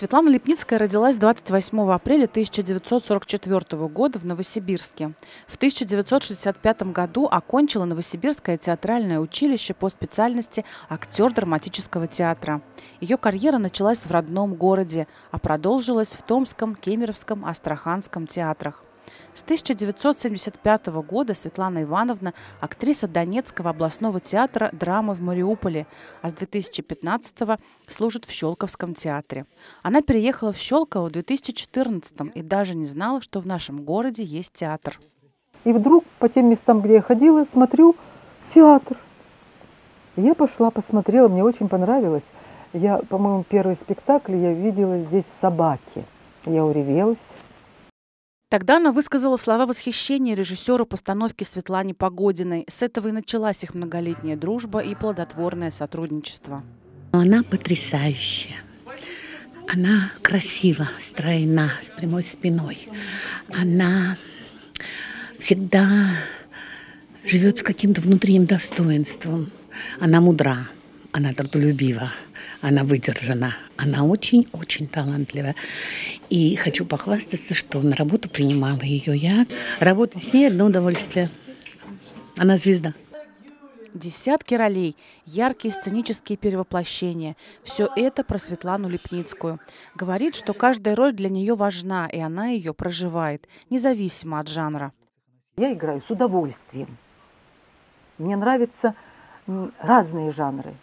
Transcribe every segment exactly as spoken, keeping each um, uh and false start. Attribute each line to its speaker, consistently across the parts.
Speaker 1: Светлана Липницкая родилась двадцать восьмого апреля тысяча девятьсот сорок четвёртого года в Новосибирске. В тысяча девятьсот шестьдесят пятом году окончила Новосибирское театральное училище по специальности актер драматического театра. Ее карьера началась в родном городе, а продолжилась в Томском, Кемеровском, Астраханском театрах. С тысяча девятьсот семьдесят пятого года Светлана Ивановна – актриса Донецкого областного театра драмы в Мариуполе, а с две тысячи пятнадцатого служит в Щелковском театре. Она переехала в Щелково в две тысячи четырнадцатом и даже не знала, что в нашем городе есть театр.
Speaker 2: И вдруг по тем местам, где я ходила, смотрю театр. Я пошла, посмотрела, мне очень понравилось. Я, по-моему, первый спектакль я видела здесь «Собаки». Я уревелась.
Speaker 1: Тогда она высказала слова восхищения режиссеру постановки Светлане Погодиной. С этого и началась их многолетняя дружба и плодотворное сотрудничество.
Speaker 3: Она потрясающая. Она красива, стройна, с прямой спиной. Она всегда живет с каким-то внутренним достоинством. Она мудра, она трудолюбива, она выдержана. Она очень-очень талантлива. И хочу похвастаться, что на работу принимала ее я. Работать с ней одно удовольствие. Она звезда.
Speaker 1: Десятки ролей, яркие сценические перевоплощения. Все это про Светлану Липницкую. Говорит, что каждая роль для нее важна, и она ее проживает, независимо от жанра.
Speaker 2: Я играю с удовольствием. Мне нравятся разные жанры.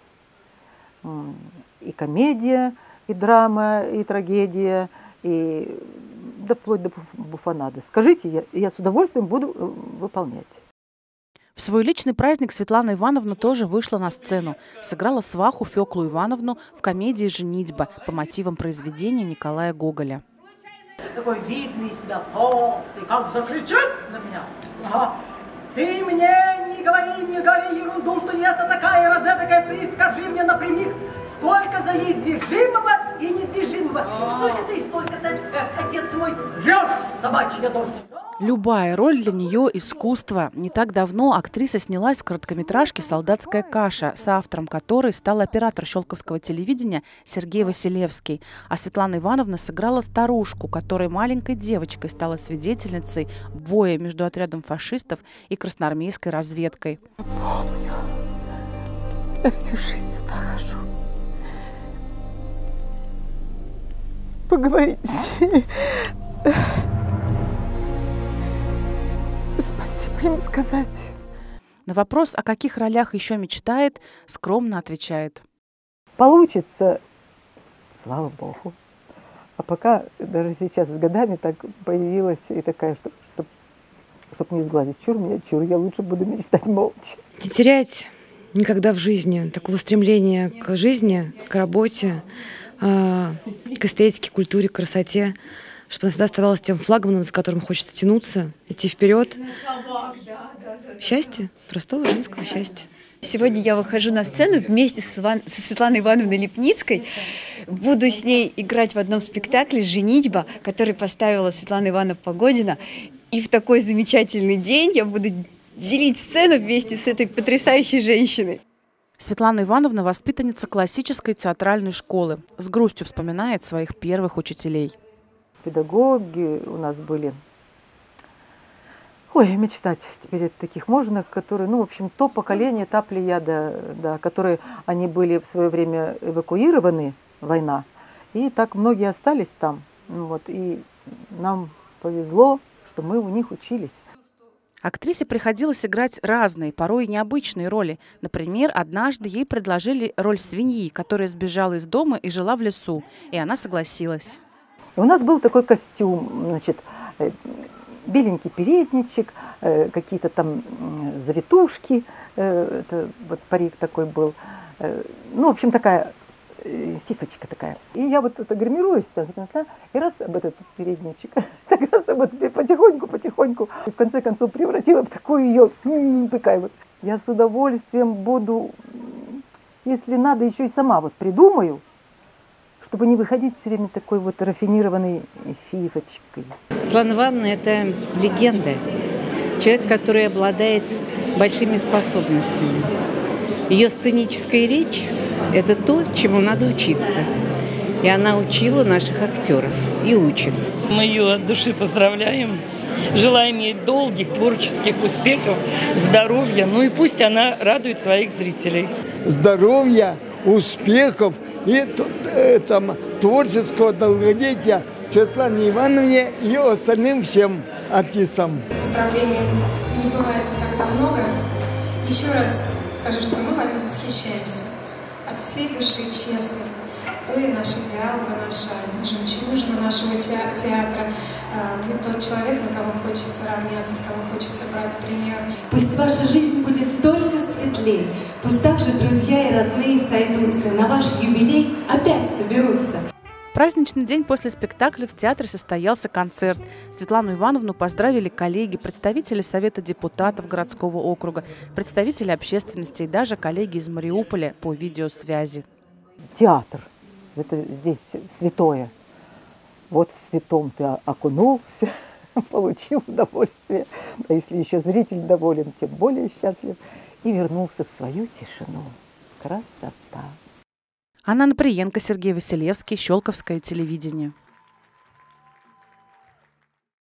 Speaker 2: И комедия, и драма, и трагедия, и да, вплоть до буфонады. Скажите, я, я с удовольствием буду выполнять.
Speaker 1: В свой личный праздник Светлана Ивановна тоже вышла на сцену. Сыграла сваху Феклу Ивановну в комедии «Женитьба» по мотивам произведения Николая Гоголя.
Speaker 4: Такой видный себя, толстый, как закричит на меня. Ага. Ты мне не говори, не говори ерунду, что я за такая, раз такая, ты скажи мне напрямик, сколько за ей движимого и недвижимого. Столько ты, столько-то, отец мой, врешь, собачья дочь.
Speaker 1: Любая роль для нее – искусство. Не так давно актриса снялась в короткометражке «Солдатская каша», соавтором которой стал оператор щелковского телевидения Сергей Василевский. А Светлана Ивановна сыграла старушку, которая маленькой девочкой стала свидетельницей боя между отрядом фашистов и красноармейской разведкой.
Speaker 5: Помню, я всю жизнь сюда хожу. Поговорить с ней. Спасибо им сказать.
Speaker 1: На вопрос, о каких ролях еще мечтает, скромно отвечает.
Speaker 2: Получится, слава богу. А пока даже сейчас с годами так появилась и такая, что, что, чтобы не сгладить чур меня, чур, я лучше буду мечтать молча.
Speaker 6: Не терять никогда в жизни такого стремления к жизни, к работе, к эстетике, культуре, к красоте, чтобы она всегда оставалась тем флагманом, за которым хочется тянуться, идти вперед. Счастье, простого женского счастья.
Speaker 7: Сегодня я выхожу на сцену вместе с Иван... со Светланой Ивановной Липницкой. Буду с ней играть в одном спектакле «Женитьба», который поставила Светлана Ивановна Погодина. И в такой замечательный день я буду делить сцену вместе с этой потрясающей женщиной.
Speaker 1: Светлана Ивановна – воспитанница классической театральной школы. С грустью вспоминает своих первых учителей.
Speaker 2: Педагоги у нас были. Ой, мечтать теперь от таких можно, которые, ну, в общем, то поколение, та плеяда, да, которые они были в свое время эвакуированы, война, и так многие остались там. Вот, и нам повезло, что мы у них учились.
Speaker 1: Актрисе приходилось играть разные, порой необычные роли. Например, однажды ей предложили роль свиньи, которая сбежала из дома и жила в лесу, и она согласилась.
Speaker 2: У нас был такой костюм, значит, беленький передничек, какие-то там завитушки, это вот парик такой был, ну, в общем, такая сифочка такая. И я вот это гримируюсь, и раз об этот передничек, так раз вот потихоньку-потихоньку, и в конце концов превратила в такую ее, такая вот. Я с удовольствием буду, если надо, еще и сама вот придумаю, чтобы не выходить все время такой вот рафинированной фифочкой.
Speaker 8: Светлана Ивановна – это легенда. Человек, который обладает большими способностями. Ее сценическая речь – это то, чему надо учиться. И она учила наших актеров и учит.
Speaker 9: Мы ее от души поздравляем. Желаем ей долгих творческих успехов, здоровья. Ну и пусть она радует своих зрителей.
Speaker 10: Здоровья, успехов и э, там, творческого долголетия Светлане Ивановне и остальным всем артистам.
Speaker 11: Поздравлений не бывает никогда много. Еще раз скажу, что мы вами восхищаемся. От всей души, честно. Вы наша Диана, наша жемчужина нашего театра. Вы тот человек, на кого хочется равняться, с кого хочется брать пример.
Speaker 12: Пусть ваша жизнь будет только светлей. Пусть также друзья и родные сойдутся. На ваш юбилей опять соберутся.
Speaker 1: В праздничный день после спектакля в театре состоялся концерт. Светлану Ивановну поздравили коллеги, представители Совета депутатов городского округа, представители общественности и даже коллеги из Мариуполя по видеосвязи.
Speaker 2: Театр – это здесь святое. Вот в святом ты окунулся, получил удовольствие. А если еще зритель доволен, тем более счастлив. И вернулся в свою тишину. Красота.
Speaker 1: Анна Наприенко, Сергей Василевский, Щелковское телевидение.